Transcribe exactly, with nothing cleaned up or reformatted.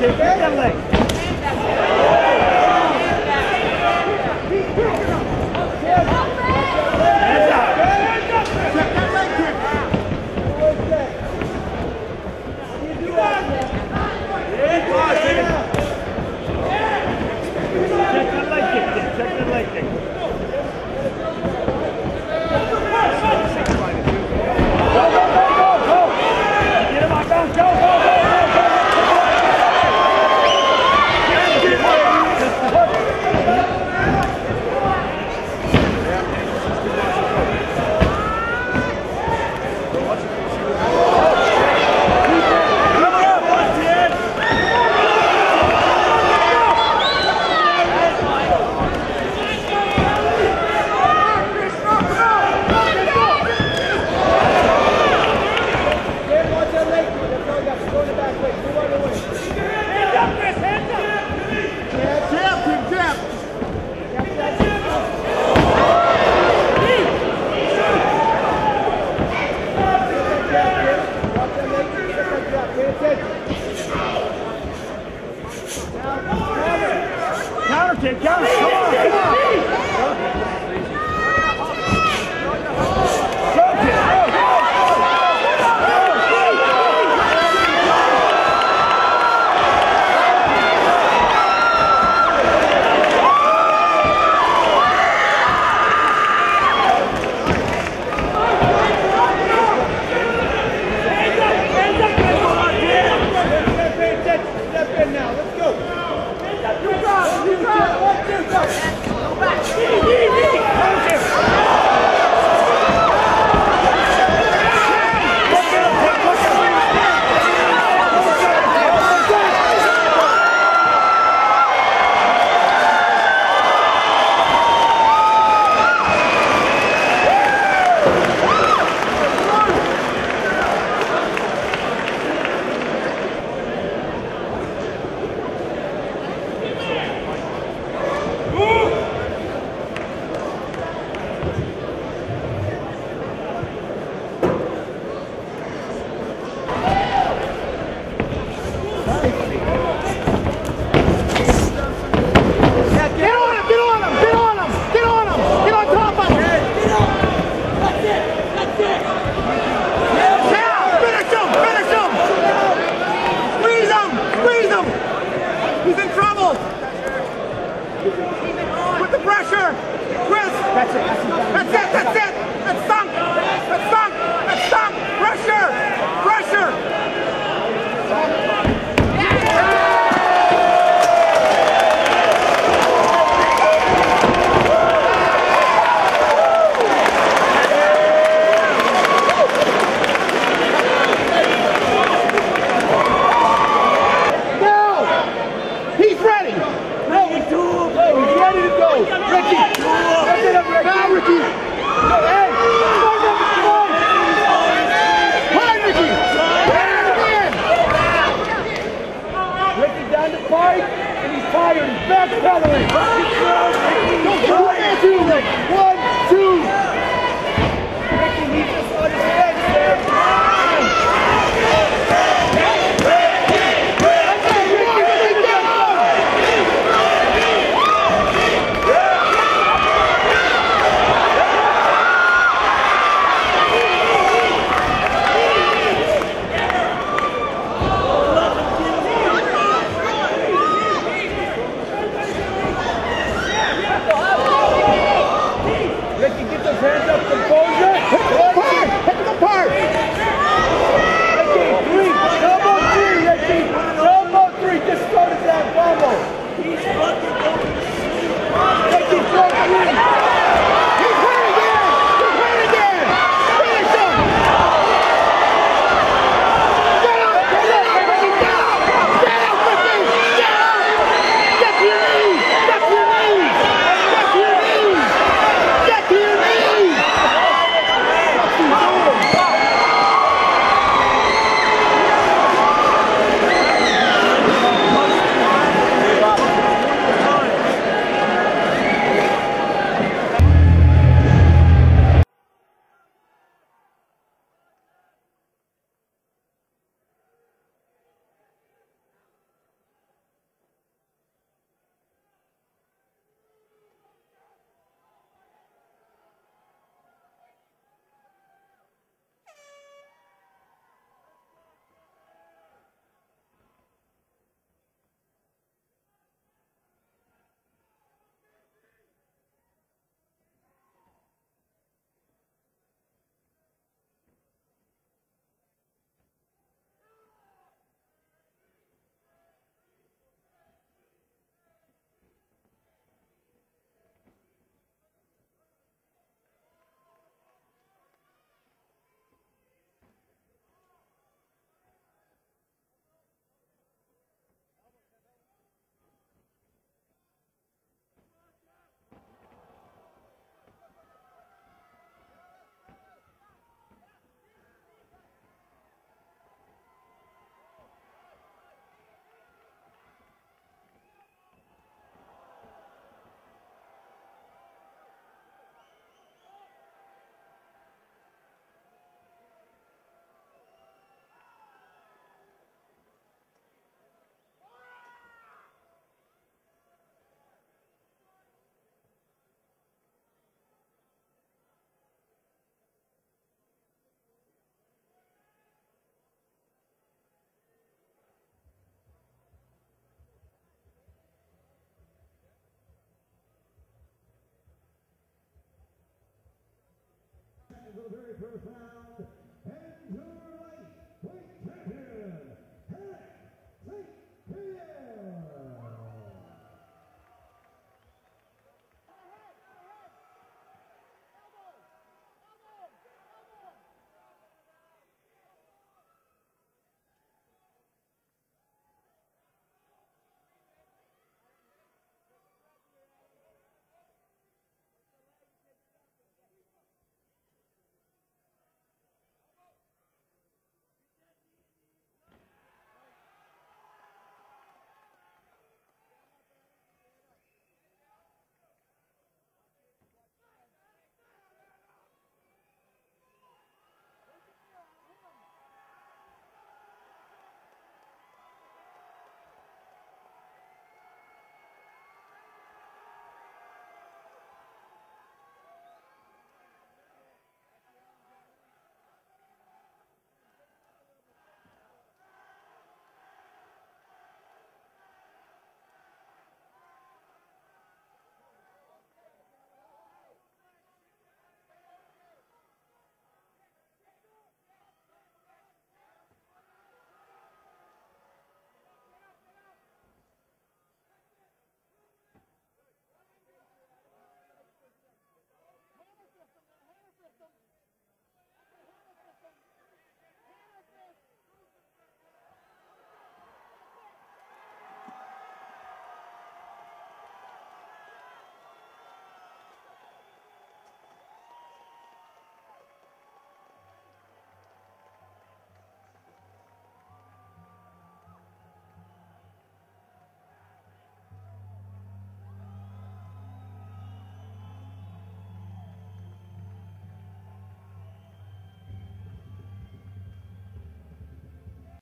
Take that leg. Hands up. Check that leg kick. Check that leg kick. Check that leg kick. Go, go, go, go, go. Get him on, go, go, go, go. Counter kick, counter, come on, come on. Go, kid, go, go, Step in now, let's go. You got it, you got it, one, two, go. Go back. He's in trouble! Put the pressure! Chris! That's it! That's it! That's it! That's sunk! That's sunk! That's sunk! Pressure! Pressure! Fight, and he's tired, he's backpedaling. Don't do it, two, one, two. Ricky, he's just on his head there. for the very first round.